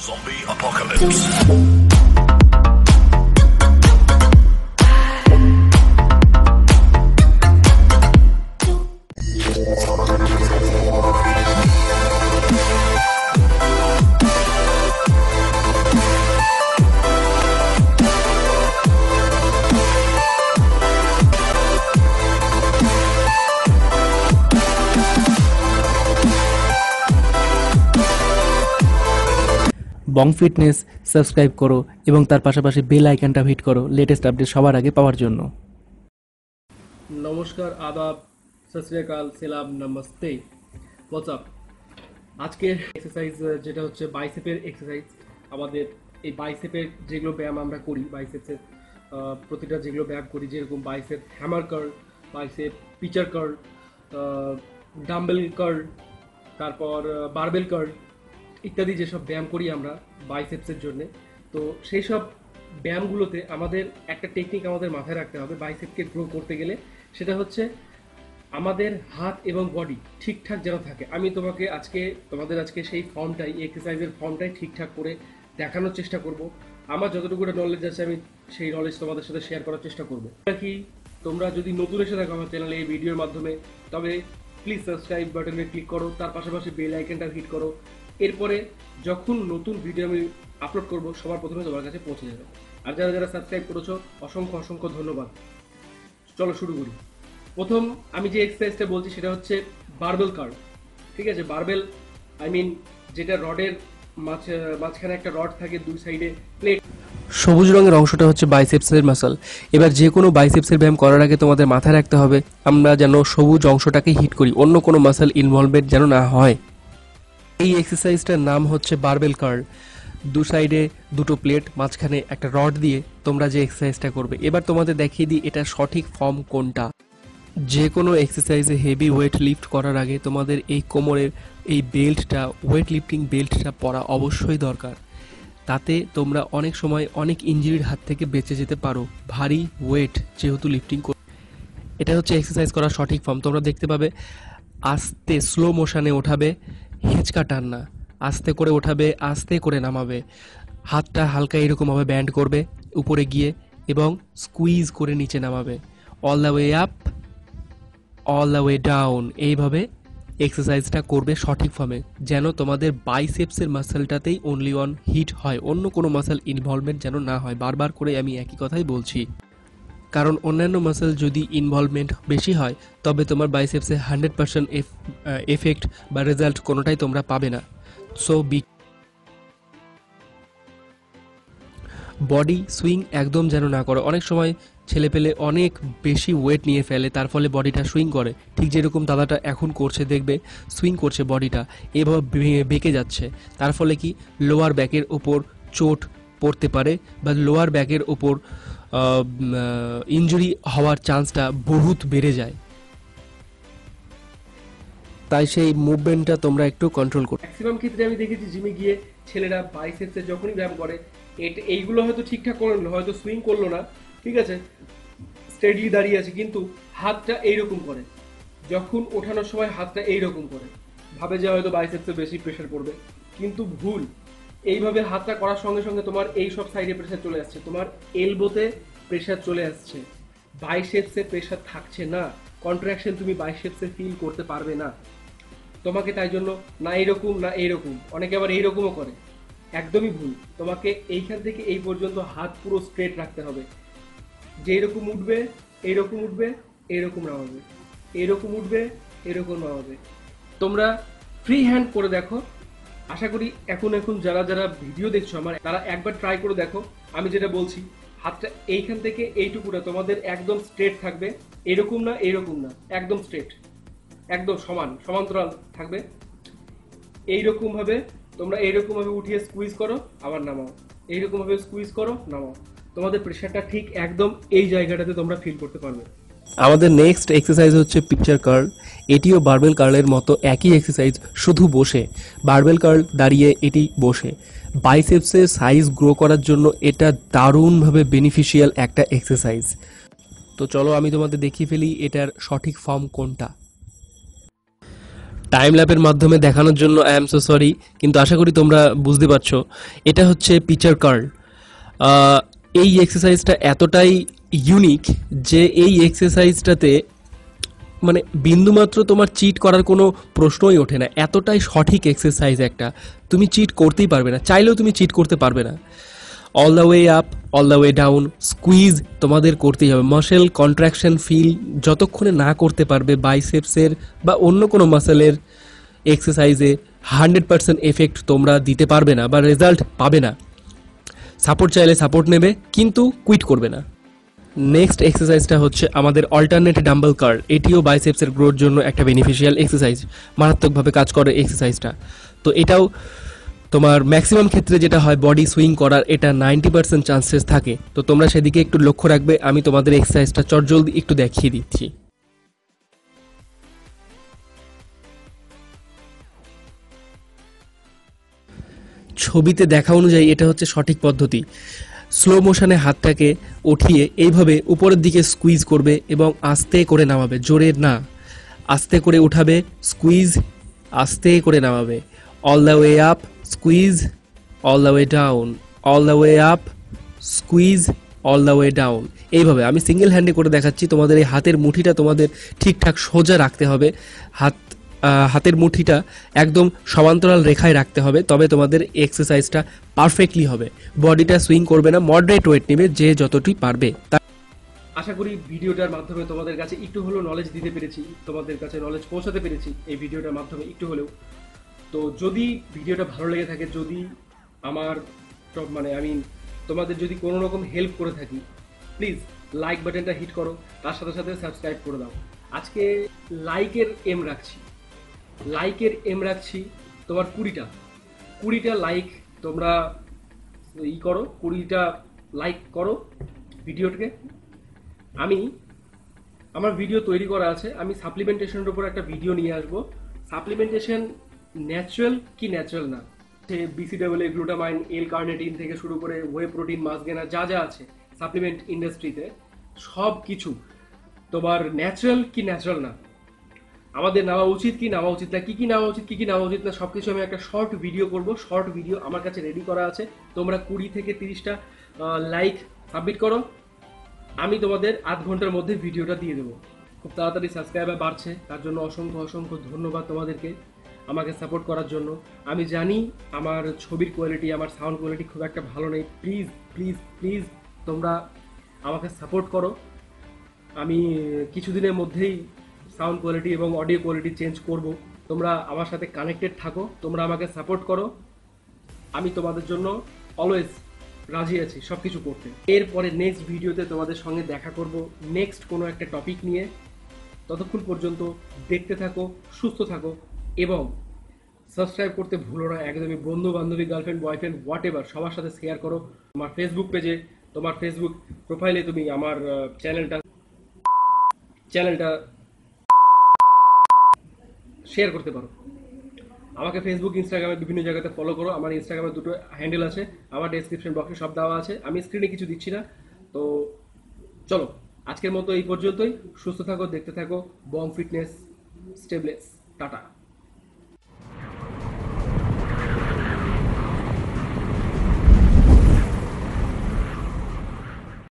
Zombie apocalypse. Bong Fitness subscribe করো এবং তার পাশাপাশি বেল আইকনটা হিট করো লেটেস্ট আপডেট সবার আগে পাওয়ার জন্য। নমস্কার, আদাব, সত শ্রী আকাল, সেলাম, নমস্তে, হোয়াটসঅ্যাপ। আজকের এক্সারসাইজ যেটা হচ্ছে বাইসেপের এক্সারসাইজ। আমাদের এই বাইসেপের যেগুলো ব্যায়াম আমরা করি, বাইসেপসের প্রতিটা যেগুলো ব্যায়াম করি, যেরকম bicep hammer curl, bicep preacher curl, dumbbell curl, তারপর বারবেল কার্ল ইত্যাদি যেসব ব্যায়াম করি আমরা বাইসেপসের জন্যে। তো সেই সব ব্যায়ামগুলোতে আমাদের একটা টেকনিক আমাদের মাথায় রাখতে হবে বাইসেপকে গ্রো করতে গেলে। সেটা হচ্ছে আমাদের হাত এবং বডি ঠিকঠাক যেন থাকে। আমি তোমাদের আজকে সেই ফর্মটাই, এক্সারসাইজের ফর্মটাই ঠিকঠাক করে দেখানোর চেষ্টা করব। আমার যতটুকু নলেজ আছে আমি সেই নলেজ তোমাদের সাথে শেয়ার করার চেষ্টা করবো। কি তোমরা যদি নতুন এসে থাকো আমার চ্যানেলে এই ভিডিওর মাধ্যমে, তবে প্লিজ সাবস্ক্রাইব বাটনে ক্লিক করো, তার পাশাপাশি বেল আইকনটা হিট করো। এরপরে যখন নতুন ভিডিও আমি আপলোড করব সবার প্রথমে তোমার কাছে পৌঁছে যাবে। আর যারা যারা সাবস্ক্রাইব করেছো অসংখ্য অসংখ্য ধন্যবাদ। চলো শুরু করি। প্রথম আমি যে এক্সারসাইজটা বলছি সেটা হচ্ছে বারবেল কার্ল। ঠিক আছে, বারবেল যেটা রডের মাঝখানে একটা রড থাকে, দুই সাইডে প্লেট। সবুজ রঙের অংশটা হচ্ছে বাইসেপসের মাসল। এবার যে কোনো বাইসেপসের ব্যায়াম করার আগে তোমাদের মাথায় রাখতে হবে আমরা যেন সবুজ অংশটাকে হিট করি, অন্য কোনো মাসল ইনভলভমেন্ট যেন না হয়। এই এক্সারসাইজটার নাম হচ্ছে বারবেল কার্ল। দু সাইডে দুটো প্লেট, মাঝখানে একটা রড দিয়ে তোমরা যে এক্সারসাইজটা করবে। এবার তোমাদের দেখিয়ে দিই এটা সঠিক ফর্ম কোনটা। যে কোনো এক্সারসাইজে হেভি ওয়েট লিফট করার আগে তোমাদের এই কোমরের এই বেল্টটা, ওয়েট লিফটিং বেল্টটা পরা অবশ্যই দরকার। তাতে তোমরা অনেক সময় অনেক ইনজুরির হাত থেকে বেঁচে যেতে পারো ভারী ওয়েট যেহেতু লিফটিং কর। এটা হচ্ছে এক্সারসাইজ করার সঠিক ফর্ম। তোমরা দেখতে পাবে আস্তে স্লো মোশনে ওঠাবে, হেঁচকা টান না, আস্তে করে ওঠাবে, আস্তে করে নামাবে, হাতটা হালকা এরকমভাবে ব্যান্ড করবে উপরে গিয়ে এবং স্কুইজ করে নিচে নামাবে, all the way up, all the way down. এইভাবে এক্সারসাইজটা করবে সঠিক ফর্মে, যেন তোমাদের বাইসেপসের মাসেলটাতেই অনলি ওয়ান হিট হয়, অন্য কোনো মাসেল ইনভলভমেন্ট যেন না হয়। বারবার করে আমি একই কথাই বলছি, কারণ অন্যান্য মাসেল যদি ইনভলভমেন্ট বেশি হয় তবে তোমার বাইসেপসে 100% এফেক্ট বা রেজাল্ট কোনোটাই তোমরা পাবে না। সো বডি সুইং একদম যেন না করো। অনেক সময় ছেলে পেলে অনেক বেশি ওয়েট নিয়ে ফেলে, তার ফলে বডিটা সুইং করে, ঠিক যেরকম দাদাটা এখন করছে, দেখবে সুইং করছে বডিটা, এভাবে বেঁকে যাচ্ছে। তার ফলে কি লোয়ার ব্যাকের ওপর চোট পড়তে পারে বা লোয়ার ব্যাকের ওপর ইনজুরি হওয়ার চান্সটা বহুত বেড়ে যায়। তাই সেই মুভমেন্টটা তোমরা একটু কন্ট্রোল করো। ম্যাক্সিমাম ক্ষেত্রে আমি দেখেছি জিমে গিয়ে ছেলেরা বাইসেপসে যখনই ব্যায়াম করে এইগুলো হয়তো ঠিকঠাক করলো না, হয়তো সুইং করলো না, ঠিক আছে, স্টেডলি দাঁড়িয়ে আছে, কিন্তু হাতটা এইরকম করে, যখন ওঠানোর সময় হাতটা এইরকম করে, ভাবে যে হয়তো বাইসেপসে বেশি প্রেশার পড়বে, কিন্তু ভুল। এইভাবে হাতটা করার সঙ্গে সঙ্গে তোমার এই সব সাইডে প্রেশার চলে আসছে, তোমার এলবোতে প্রেশার চলে আসছে, বাইসেপসে প্রেশার থাকছে না, কন্ট্রাকশন তুমি বাইসেপসে ফিল করতে পারবে না। তোমাকে তাই জন্য না এইরকম না এইরকম, অনেকে আবার এইরকমও করে, একদমই ভুল। তোমাকে এইখান থেকে এই পর্যন্ত হাত পুরো স্ট্রেট রাখতে হবে, যেরকম উঠবে এইরকম উঠবে, এইরকম নামাবে, এইরকম উঠবে, এরকম নামাবে। তোমরা ফ্রি হ্যান্ড করে দেখো, আশা করি এখন যারা যারা ভিডিও দেখছো আমার, তারা একবার ট্রাই করে দেখো। আমি যেটা বলছি, হাতটা এইখান থেকে এইটুকুটা তোমাদের একদম স্ট্রেট থাকবে, এরকম না এইরকম না, একদম স্ট্রেট, একদম সমান্তরাল থাকবে। এইরকম ভাবে তোমরা এইরকম ভাবে উঠিয়ে স্কুইজ করো, আবার নামাও, এইরকম ভাবে স্কুইজ করো, নামাও। তোমাদের প্রেশারটা ঠিক একদম এই জায়গাটাতে তোমরা ফিল করতে পারবে। আমাদের নেক্সট এক্সারসাইজ হচ্ছে পিকচার কার্ল। এটিও বারবেল কার্লের মতো একই এক্সারসাইজ, শুধু বসে। বারবেল কার্ল দাঁড়িয়ে, এটি বসে। বাইসেপসের সাইজ গ্রো করার জন্য এটা দারুণভাবে বেনিফিশিয়াল একটা এক্সারসাইজ। তো চলো আমি তোমাদের দেখিয়ে ফেলি এটার সঠিক ফর্ম কোনটা। টাইম ল্যাপের মাধ্যমে দেখানোর জন্য আই এম সো সরি, কিন্তু আশা করি তোমরা বুঝতে পারছো। এটা হচ্ছে পিচার কার্ল। এই এক্সারসাইজটা এতটাই ইউনিক যে এই এক্সারসাইজটাতে মানে বিন্দুমাত্র তোমার চিট করার কোনো প্রশ্নই ওঠে না। এতটাই সঠিক এক্সারসাইজ একটা, তুমি চিট করতেই পারবে না, চাইলেও তুমি চিট করতে পারবে না। All the way up, all the way down, squeeze তোমাদের করতেই হবে। মাসেল কন্ট্রাকশন ফিল যতক্ষণে না করতে পারবে বাইসেপসের বা অন্য কোনো মাসেলের এক্সারসাইজে 100% এফেক্ট তোমরা দিতে পারবে না বা রেজাল্ট পাবে না। সাপোর্ট চাইলে সাপোর্ট নেবে, কিন্তু কুইট করবে না। নেক্সট এক্সারসাইজটা হচ্ছে আমাদের অল্টারনেট ডাম্বল কার্ল। এটিও বাইসেপসের গ্রোথের জন্য একটা বেনিফিশিয়াল এক্সারসাইজ, মারাত্মকভাবে কাজ করে এক্সারসাইজটা। তো এটাও তোমার ম্যাক্সিমাম ক্ষেত্রে যেটা হয় বডি সুইং করার, এটা 90% চান্সেস থাকে। তো তোমরা সেদিকে একটু লক্ষ্য রাখবে। আমি তোমাদের এক্সারসাইজটা চটজলদি একটু দেখিয়ে দিচ্ছি। ছবিতে দেখা অনুযায়ী এটা হচ্ছে সঠিক পদ্ধতি। স্লো মোশনে হাতটাকে উঠিয়ে এইভাবে উপরের দিকে স্কুইজ করবে এবং আস্তে করে নামাবে, জোরে না, আস্তে করে উঠাবে, স্কুইজ, আস্তে করে নামাবে। All the way up, squeeze, all the way down, all the way up, squeeze, all the way down. এইভাবে আমি সিঙ্গেল হ্যান্ডে করে দেখাচ্ছি। তোমাদের এই হাতের মুঠিটা তোমাদের ঠিকঠাক সোজা রাখতে হবে। হাতের মুঠিটা একদম সমান্তরাল রেখায় রাখতে হবে, তবে তোমাদের এক্সারসাইজটা পারফেক্টলি হবে। বডিটা সুইং করবে না, মডারেট ওয়েট নেবে যে যতটুকু পারবে। আশা করি ভিডিওটার মাধ্যমে তোমাদের কাছে একটু হলেও নলেজ দিতে পেরেছি, তোমাদের কাছে নলেজ পৌঁছাতে পেরেছি এই ভিডিওটার মাধ্যমে একটু হলেও। তো যদি ভিডিওটা ভালো লেগে থাকে, যদি আমার তোমাদের যদি কোনো রকম হেল্প করে থাকি, প্লিজ লাইক বাটনটা হিট করো, তার সাথে সাথে সাবস্ক্রাইব করে দাও। আজকে লাইকের এম রাখছি তোমার 20টা লাইক তোমরা করো, 20টা লাইক করো ভিডিওটাকে। আমার ভিডিও তৈরি করা আছে, আমি সাপ্লিমেন্টেশনের উপর একটা ভিডিও নিয়ে আসবো। সাপ্লিমেন্টেশন ন্যাচারাল কি ন্যাচারাল না, সে বিসিডাব্লিউ, গ্লুটামাইন, এল কার্নেটিন থেকে শুরু করে ওয়ে প্রোটিন, মাসগেনার যা যা আছে সাপ্লিমেন্ট ইন্ডাস্ট্রিতে, সব কিছু তোমার ন্যাচারাল কি ন্যাচারাল না, আমাদের নেওয়া উচিত কি নেওয়া উচিত না, কি কি নেওয়া উচিত, কি কি নেওয়া উচিত না, সবকিছু আমি একটা শর্ট ভিডিও করব। শর্ট ভিডিও আমার কাছে রেডি করা আছে। তোমরা 20 থেকে 30টা লাইক সাবমিট করো, আমি তোমাদের আধ ঘন্টার মধ্যে ভিডিওটা দিয়ে দেবো। খুব তাড়াতাড়ি সাবস্ক্রাইবার বাড়ছে, তার জন্য অসংখ্য অসংখ্য ধন্যবাদ তোমাদেরকে আমাকে সাপোর্ট করার জন্য। আমি জানি আমার ছবির কোয়ালিটি, আমার সাউন্ড কোয়ালিটি খুব একটা ভালো নেই। প্লিজ প্লিজ প্লিজ তোমরা আমাকে সাপোর্ট করো। আমি কিছুদিনের মধ্যেই সাউন্ড কোয়ালিটি এবং অডিও কোয়ালিটি চেঞ্জ করব। তোমরা আমার সাথে কানেক্টেড থাকো, তোমরা আমাকে সাপোর্ট করো। আমি তোমাদের জন্য অলওয়েজ রাজি আছি সব কিছু করতে। এরপরে নেক্সট ভিডিওতে তোমাদের সঙ্গে দেখা করব নেক্সট কোনো একটা টপিক নিয়ে। ততক্ষণ পর্যন্ত দেখতে থাকো, সুস্থ থাকো এবং সাবস্ক্রাইব করতে ভুলো না একদমই। বন্ধু বান্ধবী, গার্লফ্রেন্ড, বয়ফ্রেন্ড, হোয়াট এভার সবার সাথে শেয়ার করো। আমার ফেসবুক পেজে, তোমার ফেসবুক প্রোফাইলে তুমি আমার চ্যানেলটা শেয়ার করতে পারো। আমাকে ফেসবুক, ইনস্টাগ্রামে বিভিন্ন জায়গাতে ফলো করো। আমার ইনস্টাগ্রামে 2টো হ্যান্ডেল আছে, আমার ডেসক্রিপশন বক্সে সব দেওয়া আছে। আমি স্ক্রিনে কিছু দিচ্ছি না। তো চলো আজকের মতো এই পর্যন্তই। সুস্থ থাকো, দেখতে থাকো বং ফিটনেস, স্টেবলেস, টাটা।